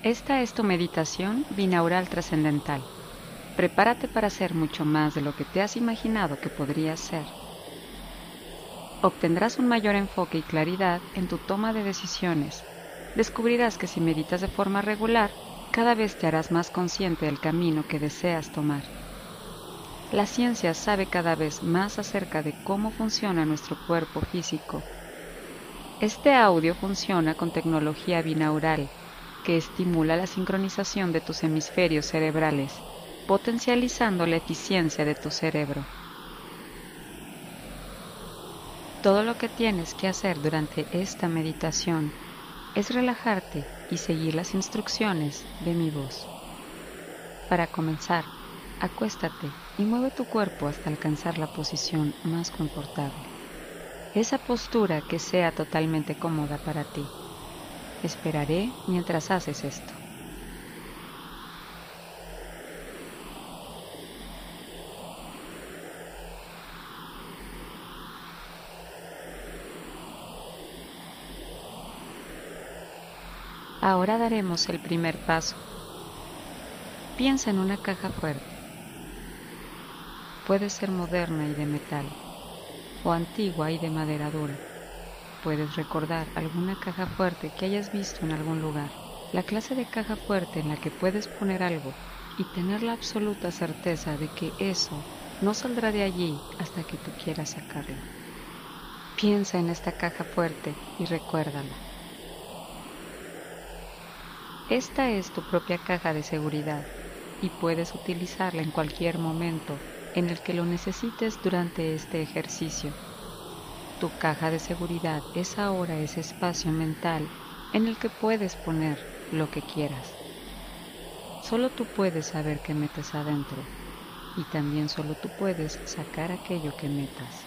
Esta es tu meditación binaural trascendental. Prepárate para ser mucho más de lo que te has imaginado que podrías ser. Obtendrás un mayor enfoque y claridad en tu toma de decisiones. Descubrirás que si meditas de forma regular, cada vez te harás más consciente del camino que deseas tomar. La ciencia sabe cada vez más acerca de cómo funciona nuestro cuerpo físico. Este audio funciona con tecnología binaural, que estimula la sincronización de tus hemisferios cerebrales, potencializando la eficiencia de tu cerebro. Todo lo que tienes que hacer durante esta meditación es relajarte y seguir las instrucciones de mi voz. Para comenzar, acuéstate y mueve tu cuerpo hasta alcanzar la posición más confortable. Esa postura que sea totalmente cómoda para ti. Esperaré mientras haces esto. Ahora daremos el primer paso. Piensa en una caja fuerte. Puede ser moderna y de metal, o antigua y de madera dura. Puedes recordar alguna caja fuerte que hayas visto en algún lugar. La clase de caja fuerte en la que puedes poner algo y tener la absoluta certeza de que eso no saldrá de allí hasta que tú quieras sacarlo. Piensa en esta caja fuerte y recuérdala. Esta es tu propia caja de seguridad y puedes utilizarla en cualquier momento en el que lo necesites durante este ejercicio. Tu caja de seguridad es ahora ese espacio mental en el que puedes poner lo que quieras. Solo tú puedes saber qué metes adentro y también solo tú puedes sacar aquello que metas.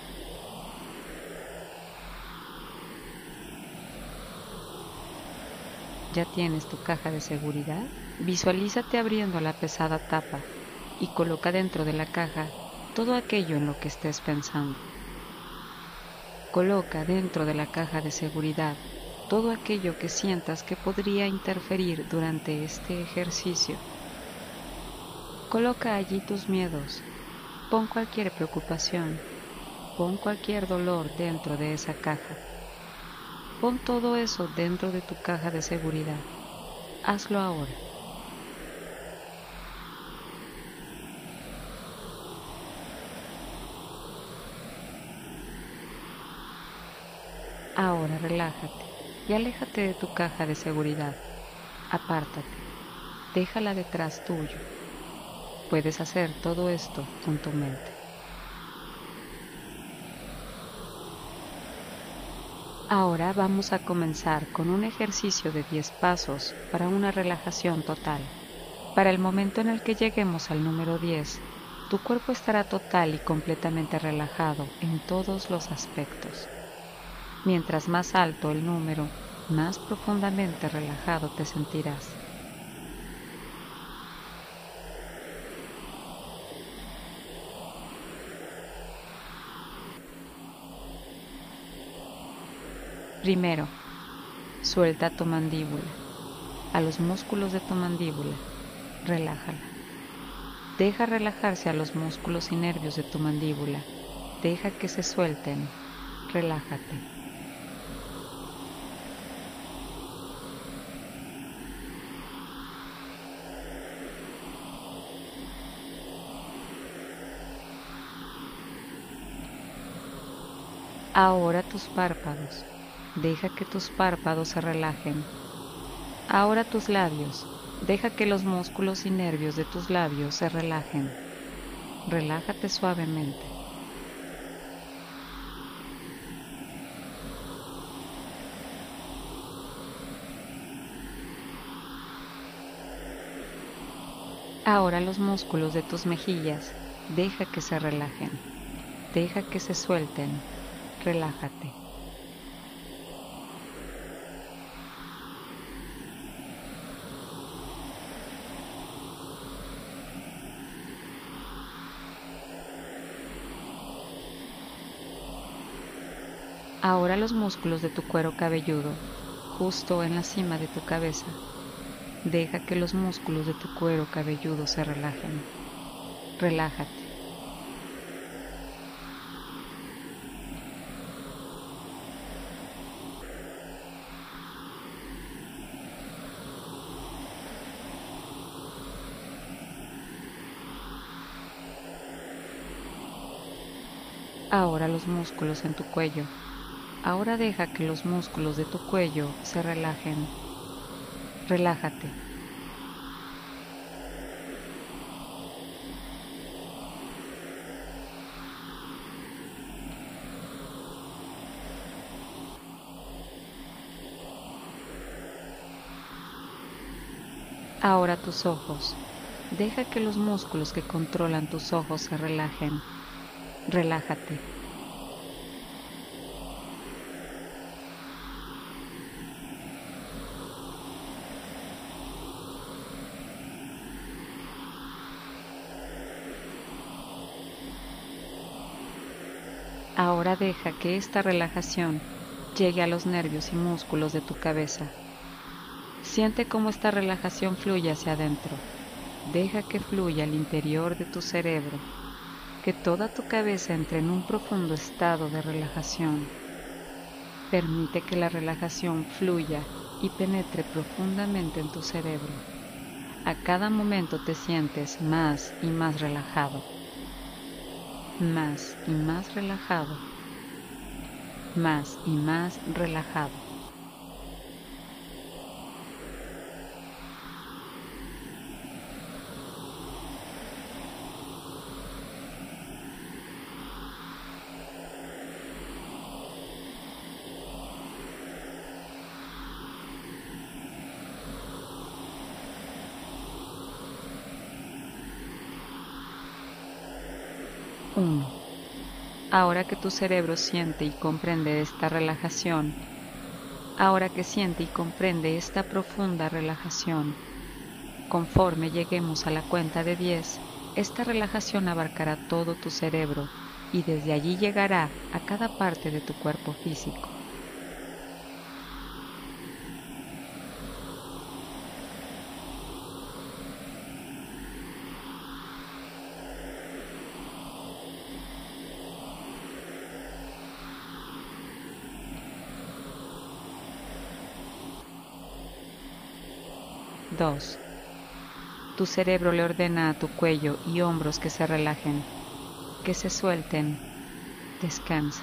¿Ya tienes tu caja de seguridad? Visualízate abriendo la pesada tapa y coloca dentro de la caja todo aquello en lo que estés pensando. Coloca dentro de la caja de seguridad todo aquello que sientas que podría interferir durante este ejercicio. Coloca allí tus miedos, pon cualquier preocupación, pon cualquier dolor dentro de esa caja. Pon todo eso dentro de tu caja de seguridad. Hazlo ahora. Ahora relájate y aléjate de tu caja de seguridad. Apártate, déjala detrás tuyo. Puedes hacer todo esto con tu mente. Ahora vamos a comenzar con un ejercicio de 10 pasos para una relajación total. Para el momento en el que lleguemos al número 10, tu cuerpo estará total y completamente relajado en todos los aspectos. Mientras más alto el número, más profundamente relajado te sentirás. Primero, suelta tu mandíbula. A los músculos de tu mandíbula, relájala. Deja relajarse a los músculos y nervios de tu mandíbula. Deja que se suelten. Relájate. Ahora tus párpados. Deja que tus párpados se relajen. Ahora tus labios. Deja que los músculos y nervios de tus labios se relajen. Relájate suavemente. Ahora los músculos de tus mejillas. Deja que se relajen. Deja que se suelten. Relájate. Ahora los músculos de tu cuero cabelludo, justo en la cima de tu cabeza. Deja que los músculos de tu cuero cabelludo se relajen. Relájate. Ahora los músculos en tu cuello. Ahora deja que los músculos de tu cuello se relajen. Relájate. Ahora tus ojos. Deja que los músculos que controlan tus ojos se relajen. Relájate. Ahora deja que esta relajación llegue a los nervios y músculos de tu cabeza. Siente cómo esta relajación fluye hacia adentro. Deja que fluya al interior de tu cerebro, que toda tu cabeza entre en un profundo estado de relajación. Permite que la relajación fluya y penetre profundamente en tu cerebro. A cada momento te sientes más y más relajado. Más y más relajado, más y más relajado. Uno. Ahora que tu cerebro siente y comprende esta relajación, ahora que siente y comprende esta profunda relajación, conforme lleguemos a la cuenta de 10, esta relajación abarcará todo tu cerebro y desde allí llegará a cada parte de tu cuerpo físico. 2. Tu cerebro le ordena a tu cuello y hombros que se relajen, que se suelten. Descansa.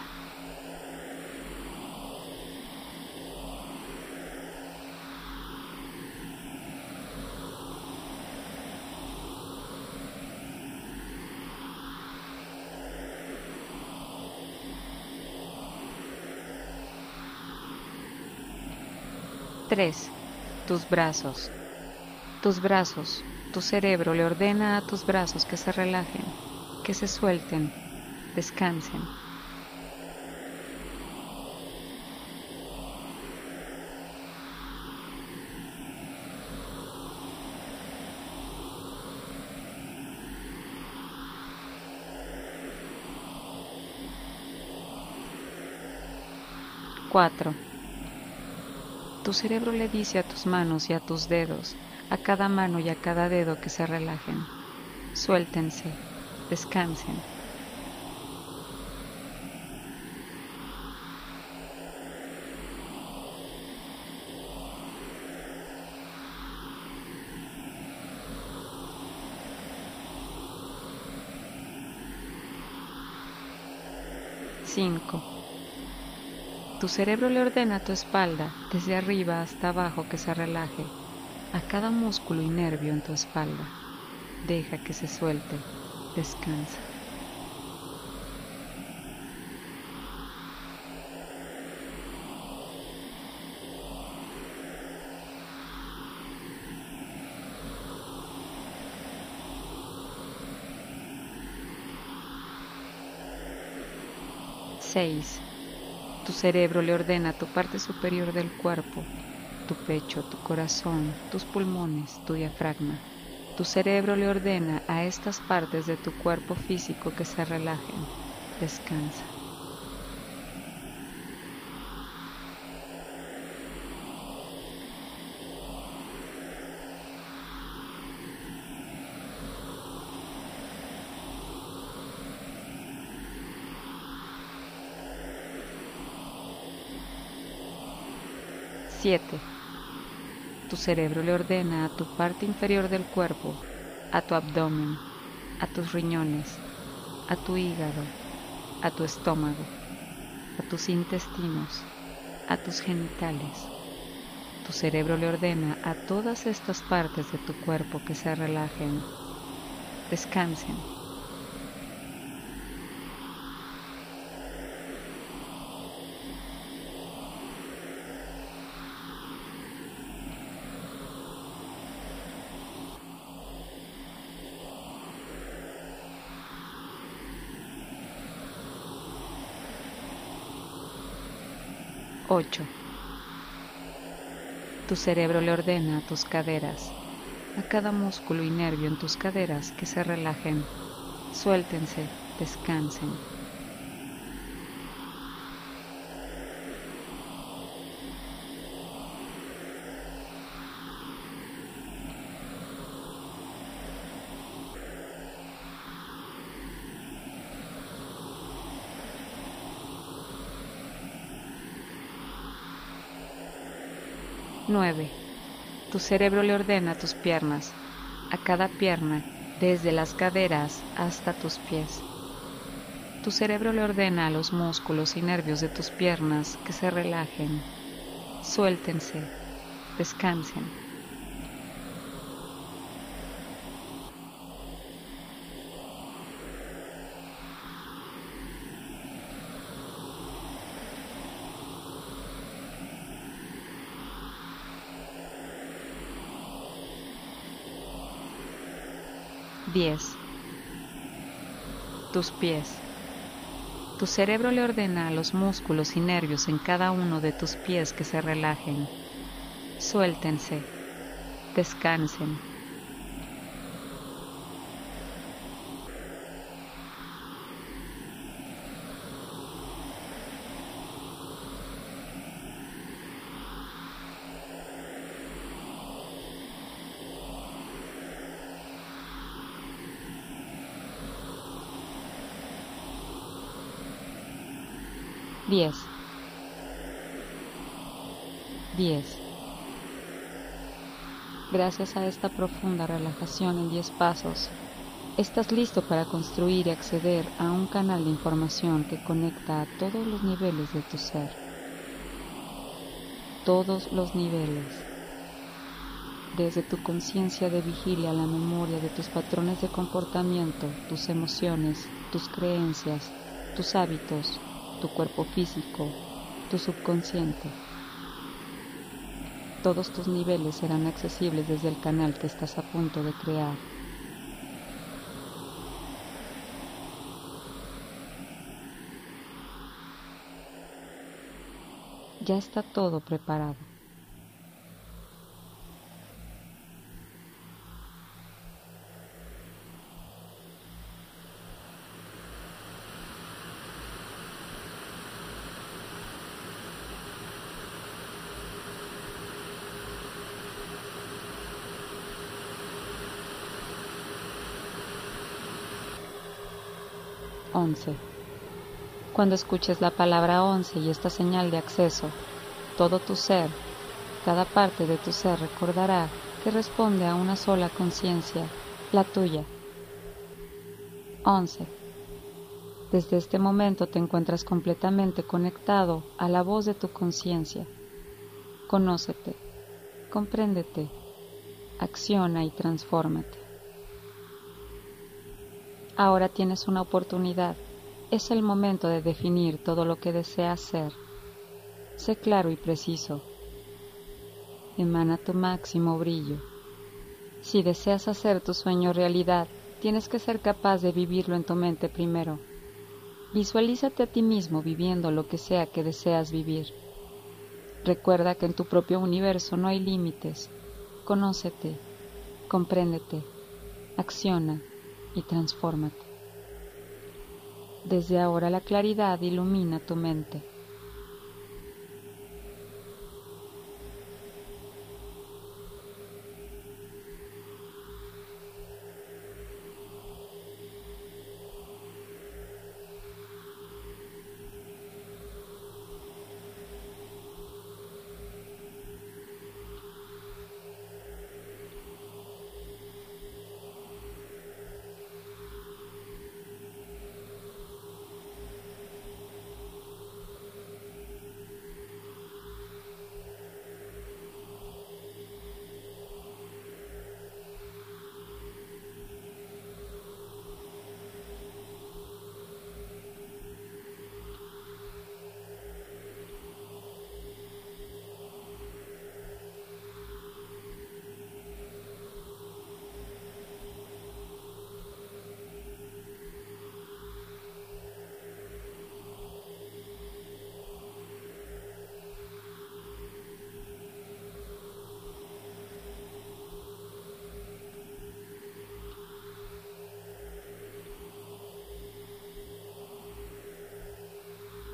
3. Tus brazos. Tus brazos. Tu cerebro le ordena a tus brazos que se relajen, que se suelten, descansen. 4. Tu cerebro le dice a tus manos y a tus dedos, a cada mano y a cada dedo que se relajen, suéltense, descansen. 5. Tu cerebro le ordena a tu espalda, desde arriba hasta abajo, que se relaje, a cada músculo y nervio en tu espalda. Deja que se suelte, descansa. 6. Tu cerebro le ordena a tu parte superior del cuerpo, tu pecho, tu corazón, tus pulmones, tu diafragma. Tu cerebro le ordena a estas partes de tu cuerpo físico que se relajen. Descansa. 7. Tu cerebro le ordena a tu parte inferior del cuerpo, a tu abdomen, a tus riñones, a tu hígado, a tu estómago, a tus intestinos, a tus genitales. Tu cerebro le ordena a todas estas partes de tu cuerpo que se relajen, descansen. Ocho. Tu cerebro le ordena a tus caderas, a cada músculo y nervio en tus caderas que se relajen, suéltense, descansen. 9. Tu cerebro le ordena a tus piernas, a cada pierna, desde las caderas hasta tus pies. Tu cerebro le ordena a los músculos y nervios de tus piernas que se relajen, suéltense, descansen. 10. Tus pies. Tu cerebro le ordena a los músculos y nervios en cada uno de tus pies que se relajen, suéltense, descansen. 10. 10. Gracias a esta profunda relajación en 10 pasos, estás listo para construir y acceder a un canal de información que conecta a todos los niveles de tu ser. Todos los niveles. Desde tu conciencia de vigilia a la memoria de tus patrones de comportamiento, tus emociones, tus creencias, tus hábitos, tu cuerpo físico, tu subconsciente. Todos tus niveles serán accesibles desde el canal que estás a punto de crear. Ya está todo preparado. Cuando escuches la palabra 11 y esta señal de acceso, todo tu ser, cada parte de tu ser recordará que responde a una sola conciencia, la tuya. 11. Desde este momento te encuentras completamente conectado a la voz de tu conciencia. Conócete, compréndete, acciona y transfórmate. Ahora tienes una oportunidad. Es el momento de definir todo lo que deseas ser. Sé claro y preciso. Emana tu máximo brillo. Si deseas hacer tu sueño realidad, tienes que ser capaz de vivirlo en tu mente primero. Visualízate a ti mismo viviendo lo que sea que deseas vivir. Recuerda que en tu propio universo no hay límites. Conócete, compréndete, acciona y transfórmate. Desde ahora la claridad ilumina tu mente.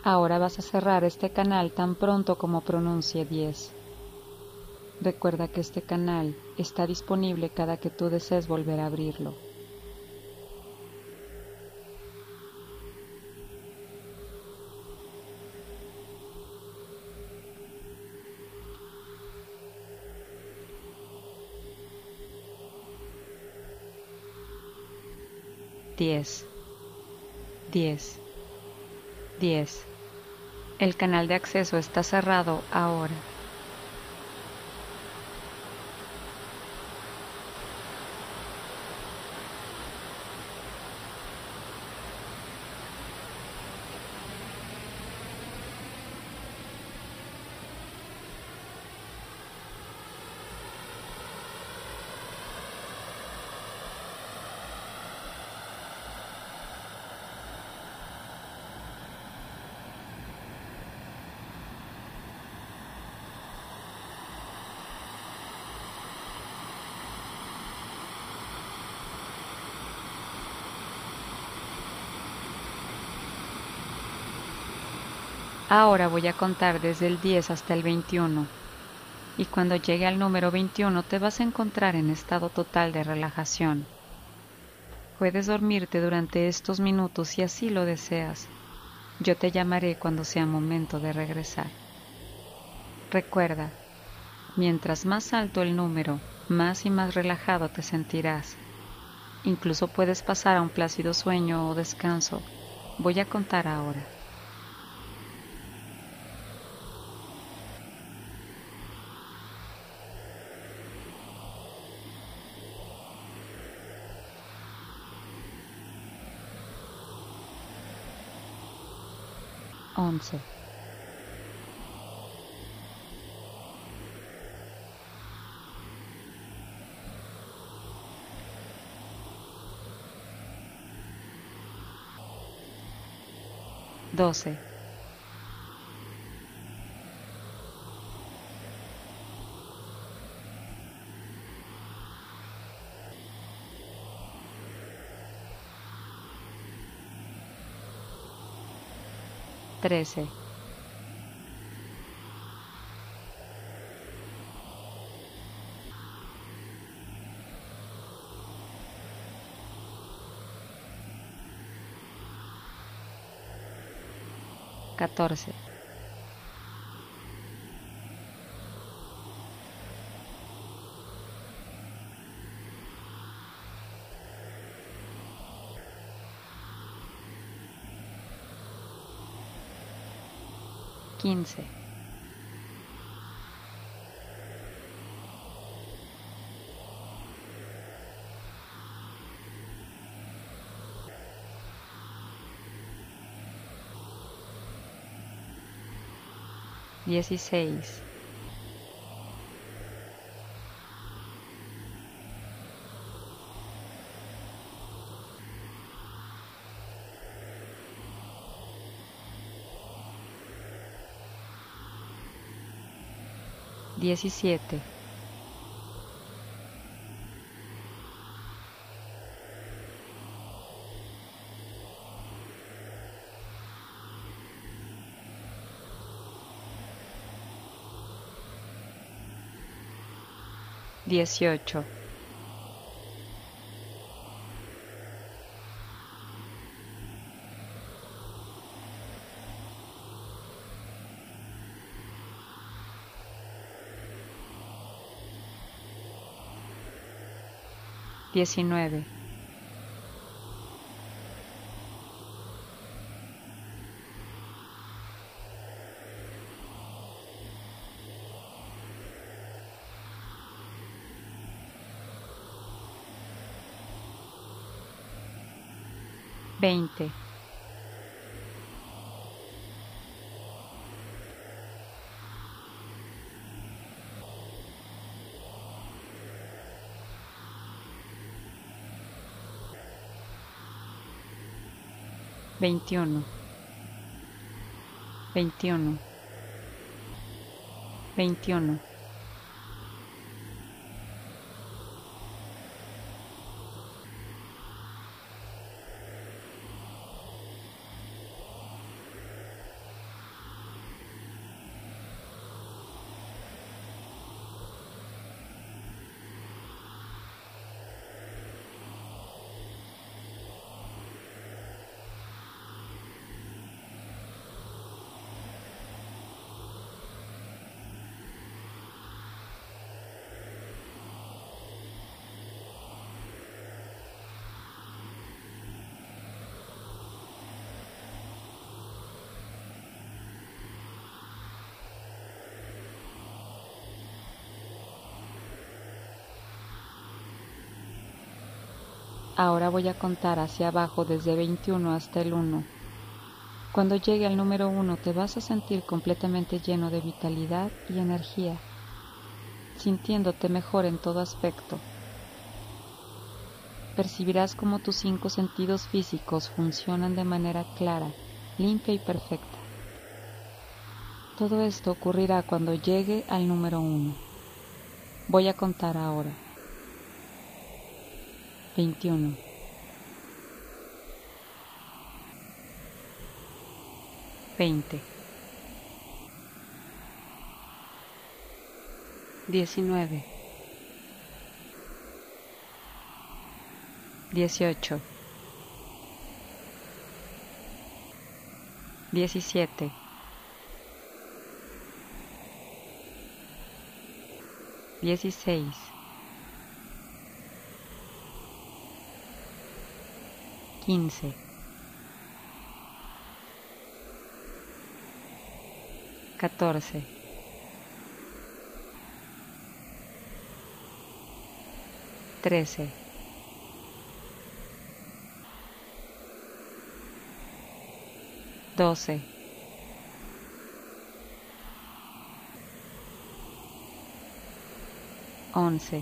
Ahora vas a cerrar este canal tan pronto como pronuncie 10. Recuerda que este canal está disponible cada que tú desees volver a abrirlo. 10, 10, 10. El canal de acceso está cerrado ahora. Ahora voy a contar desde el 10 hasta el 21, y cuando llegue al número 21 te vas a encontrar en estado total de relajación. Puedes dormirte durante estos minutos si así lo deseas. Yo te llamaré cuando sea momento de regresar. Recuerda, mientras más alto el número, más y más relajado te sentirás. Incluso puedes pasar a un plácido sueño o descanso. Voy a contar ahora. 11, 12, 13, 14, 15, 16, 17, 18, 19, 20, 21, 21, 21, Ahora voy a contar hacia abajo desde 21 hasta el 1. Cuando llegue al número 1 te vas a sentir completamente lleno de vitalidad y energía, sintiéndote mejor en todo aspecto. Percibirás cómo tus 5 sentidos físicos funcionan de manera clara, limpia y perfecta. Todo esto ocurrirá cuando llegue al número 1. Voy a contar ahora. 21. 20. 19. 18. 17. 16. 15. 14. 13. 12. 11.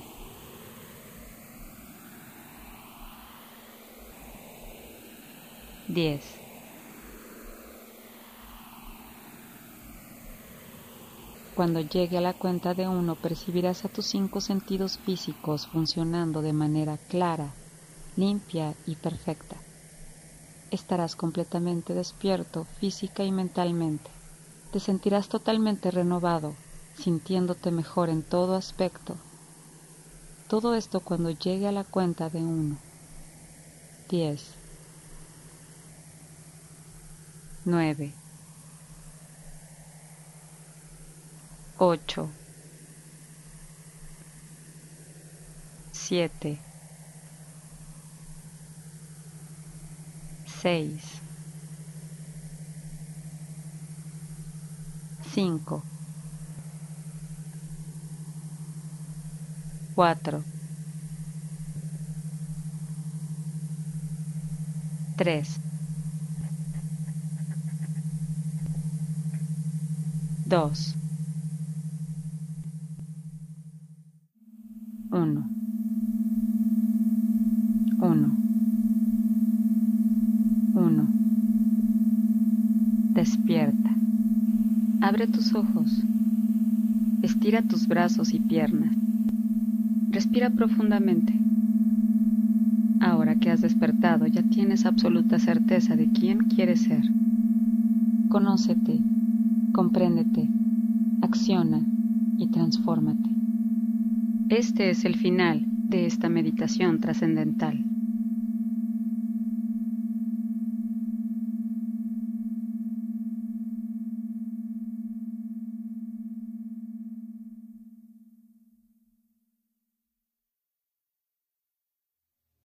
10. Cuando llegue a la cuenta de 1 percibirás a tus 5 sentidos físicos funcionando de manera clara, limpia y perfecta. Estarás completamente despierto física y mentalmente. Te sentirás totalmente renovado, sintiéndote mejor en todo aspecto. Todo esto cuando llegue a la cuenta de 1. 10. 9. 8. 7. 6. 5. 4. 3. 2. 1. 1. 1. Despierta. Abre tus ojos. Estira tus brazos y piernas. Respira profundamente. Ahora que has despertado, ya tienes absoluta certeza de quién quieres ser. Conócete, compréndete, acciona y transfórmate. Este es el final de esta meditación trascendental.